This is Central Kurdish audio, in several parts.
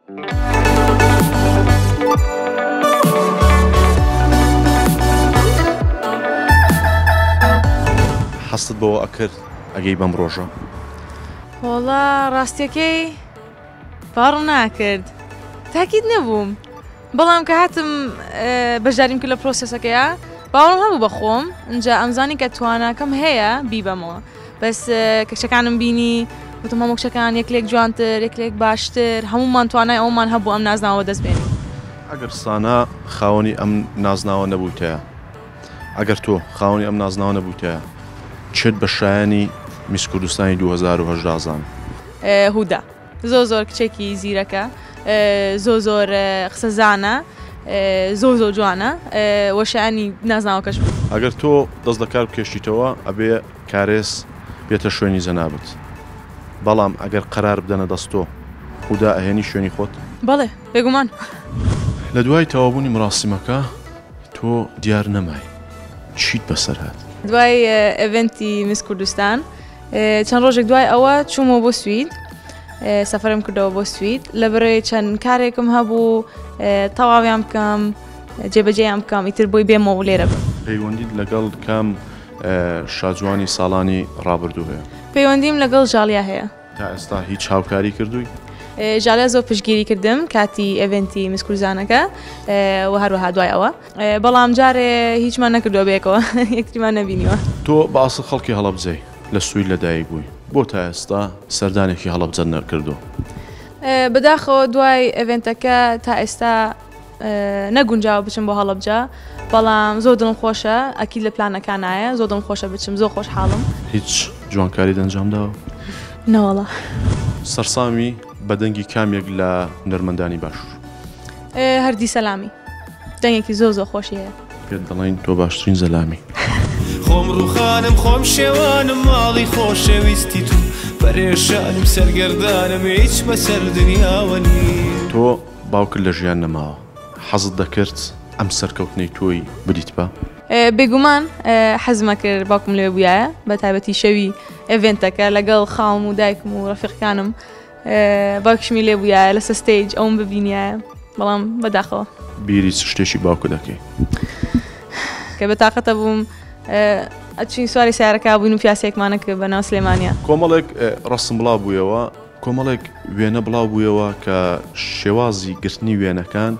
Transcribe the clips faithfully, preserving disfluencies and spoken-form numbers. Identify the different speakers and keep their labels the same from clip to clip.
Speaker 1: حەستت بەوە ئەکرد ئەگەی بەم ڕۆژە؟
Speaker 2: وەڵا ڕاستیەکەی باڕم ناکرد، تاکید نەبووم، بەڵام کە هاتم بەشداریم کرد لە پرۆسەسەکەیە باوەڕم هەبوو بەخۆم، اینجا ئەمزانی کە تواناکەم هەیە بیبەمەوە، بەس کەکشەکانم بینی وتم هەموو کشەکان یەکلێک جوانتر، یەکلێک باشتر، هەمومان توانای ئەومان هەبوو ئەم نازناوە دەست بێنین.
Speaker 1: ئەگەر سانە خاوەنی ئەم نازناوە نەبووتەیە، ئەگەر تۆ خاوەنی ئەم نازناوە نەبووتەیە چێت بە شایانی میس کوردستانی دوو هەزار و هەژدە زان؟
Speaker 2: هودا زۆر زۆر کچێکی زیرەکە، زۆر زۆر قسەزانە، زۆر زۆر جوانە، وەشایانی نازناوەکەش بوو.
Speaker 1: ئەگەر تۆ دەست لە کار بکەشتیتەوە ئەبێ کارێز بێتە شوێنی جەنابەت، بەڵام ئەگەر قەرار بدەنە دەستۆ هودا ئەهێنی شوێنی خۆت؟
Speaker 2: بەڵێ بێگومان.
Speaker 1: لە دوای تەوابوونی مراسیمەکە تۆ دیار نەمای، چیت بەسەر هات؟
Speaker 2: دوای ئێڤنتی میس کوردستان چەند ڕۆژێک دوای ئەوە چوومەوە بۆ سوید، سەفەرم کردەوە بۆ سوید، لەبەرەوەی چەند کارێکم هەبوو تەواویان بکەم، جێبەجێیان بکەم، ئیتر بۆی بێمەوە لێرە بم.
Speaker 1: پەیوەندیت لەگەڵ کام شاجوانی ساڵانی ڕابردوو هەیە؟
Speaker 2: پەیوەندیم لەگەڵ ژاڵیا هەیە.
Speaker 1: تا ئێستا هیچ هاوکاری کردووی؟
Speaker 2: ژاڵیا زۆر پشتگیری کردم کاتی ئێڤنتی میس کوردستانەکە و هەروەها دوای ئەوە، بەڵام جارێ هیچمان نەکردووە بێکەوە، یەکتریمان نەبینیوە.
Speaker 1: تۆ بەئاسڵ خەڵکی هەڵەبجەی لە سوید لەدایک بووی، بۆ تا ئێستا سەردانێکی هەڵەبجە نەکردووە؟
Speaker 2: بەداخەوە دوای ئێڤنتەکە تا ئێستا نەگونجاوە بچم بۆ هەڵەبجە، بەڵام زۆر دڵم خۆشە، ئەکید لە پلانەکان نایە، زۆر دڵم خۆشە بچم، زۆر خۆشحاڵم.
Speaker 1: هیچ جوانکاری دەنجام داوە؟
Speaker 2: نەوەڵا.
Speaker 1: سەرسامی بەدەنگی کامێک لە نەرمەندانی باشوور؟
Speaker 2: هەردی سەلامی، دەنگێکی زۆر زۆر خۆشی هەیە.
Speaker 1: پێت دەڵێن تۆ باشترین زەلامی.
Speaker 3: خۆم ڕووخانم خۆم شێوانم ماڵی خۆشەویستی تو، پەرێشانم سەرگەردانم هیچ بەسەر دنیاوە نیم.
Speaker 1: تۆ باوکرد لە ژیان نەماوە، حەزت دەکرد ئەم سەرکەوتنەی تۆی بدیت بە؟
Speaker 2: بێگومان حەزمە کرد باوکم لێ بووایە، بە تایبەتی شەوی ئێڤنتەکە لەگەڵ خاوم و دایکم و ڕەفیقەکانم باوکشمی لێ بووایە لەسەر ستەیج ئەوم ببینایە، بەڵام بەداخەوە
Speaker 1: بیری چ شتێکی باوکە دەکەی؟
Speaker 2: کە بەتاقەتە بووم ئەچین سواری سیارەکە بووین و پیاسێکمانە کرد بەناو سلێمانیا.
Speaker 1: کۆمەڵێک ڕەسم بڵاو بوویەوە، کۆمەڵێک وێنە بڵاو بوویەوە کە شێوازی گرتنی وێنەکان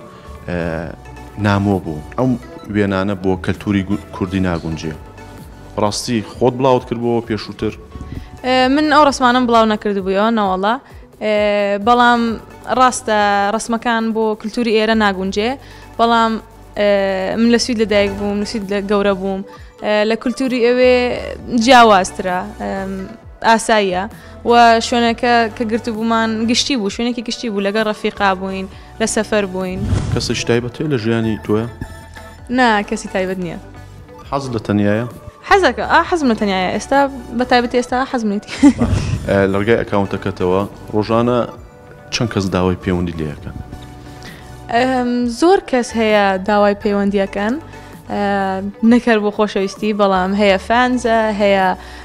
Speaker 1: نامۆ بوو، ئەو وێنانە بۆ کەلتوری کوردی ناگونجێ. ڕاستی خۆت بڵاوت کردبووەوە پێشووتر؟
Speaker 2: من ئەو ڕسمانم بڵاو نەکردبوویەوە نەوەڵا، بەڵام ڕاستە ڕسمەکان بۆ کللتوری ئێرە ناگونجێ، بەڵام من لە سوید لەدایک بووم، لە سوید لە گەورە بووم، لە کللتوری ئەوێ جیاوازترە، ئاساییە و شوێنەکە کە گرتبوومان گشتی بوو، شوێنێکی گشتی بوو، لەگەڵ ڕەفیقا بووین، لە سەفەر بووین.
Speaker 1: کەسێکی تایبەتێ لە ژیانی تۆیە؟
Speaker 2: نا کەسی تایبەت نییە.
Speaker 1: حەزت لە تەنیایە؟
Speaker 2: حەزەکە ئا حەزم لە تەنیایە، ئێستا بە تایبەتی ئێستا حەزمێتی.
Speaker 1: لەرگای ئەکاونتەکەتەوە ڕۆژانە چەند کەس داوای پەیوەندی لێەکەن؟
Speaker 2: زۆر کەس هەیە داوای پەیوەندیەکەن، نەکرد بۆ خۆشەویستی، بەڵام هەیە فانزە، هەیە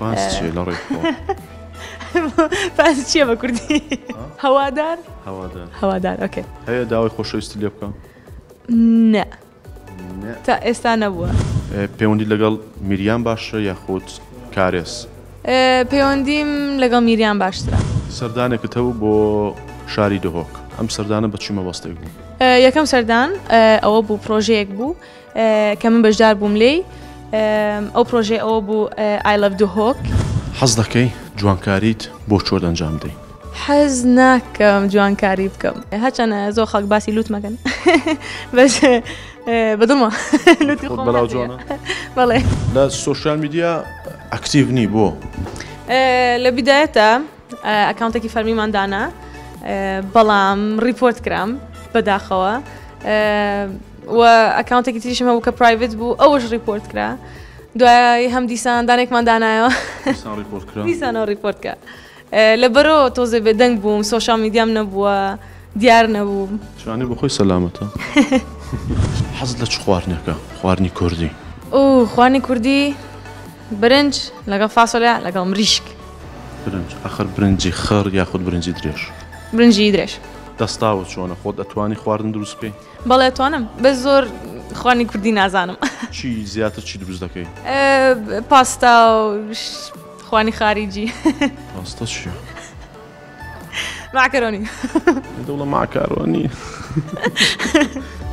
Speaker 2: فانز چییە بە کوردی؟ هەوادار؟
Speaker 1: هەوادار.
Speaker 2: هەوادار، ئۆکێ.
Speaker 1: هەیە داوای خۆشەویستی لێ بکەم؟
Speaker 2: نە، تا ئێستا نەبووە.
Speaker 1: پەیوەندی لەگەڵ میریان باشترە یاخود کارێز؟
Speaker 2: پەیوەندیم لەگەڵ میریان باشترە.
Speaker 1: سەردانێکت هەبوو بۆ شاری دهۆک، ئەم سەردانە بە چی مەبەستێک بوو؟
Speaker 2: یەکەم سەردان ئەوە بوو پرۆژەیەک بوو کە من بەشدار بووم لێی، ئەو پرۆژێ ئەوە بوو I love دهۆک.
Speaker 1: حەز دەکەی جوانکاریت بۆ چۆن ئەنجام دەی؟
Speaker 2: حەز ناکەم جوانکاری بکەم، هەرچەندە زۆر خەڵک باسی لوت مەکەن، بەس بەدڵمە لوتی خۆم
Speaker 1: بەڵاو جوانە؟
Speaker 2: بەڵێ.
Speaker 1: لە سۆشیال میدیا ئەکتیڤ نی بۆ؟
Speaker 2: لە بیدایەتە ئەکاونتێکی فەرمیمان دانا، بەڵام ریپۆرت کرام بەداخەوە، و ئەکاونتێکی تریشم هەبوو کە پرایڤێت بوو، ئەوەش ریپۆرت کرا، دوای هەم دیسان دانێکمان دانایەوە دیسانەوە ریپۆرت کرا. لەبەرەوە تۆزێ بێدەنگ بووم، سۆشیال میدیام نەبووە، دیار نەبوو.
Speaker 1: شوانی بۆ خۆی سەلامەتە. حەزت لە چ خواردنێکە؟ خواردنی کوردی؟
Speaker 2: ئوو خواردنی کوردی برنج لەگەڵ فاسۆلیا لەگەڵ مریشک.
Speaker 1: برنج ئەخر برنجی خڕ یاخود برنجی درێژ؟
Speaker 2: برنجی درێژ.
Speaker 1: دەستاوت چۆنە خۆت ئەتوانی خواردن دروست بکەی
Speaker 2: بەڵێ توانم بە زۆر خوانی کوردی نازانم
Speaker 1: چی زیاتر چی دروست دەکەی
Speaker 2: پاستا و خوانی خارجی
Speaker 1: پاستە چیە
Speaker 2: معکەرۆنی
Speaker 1: دەوڵە ماکارۆنی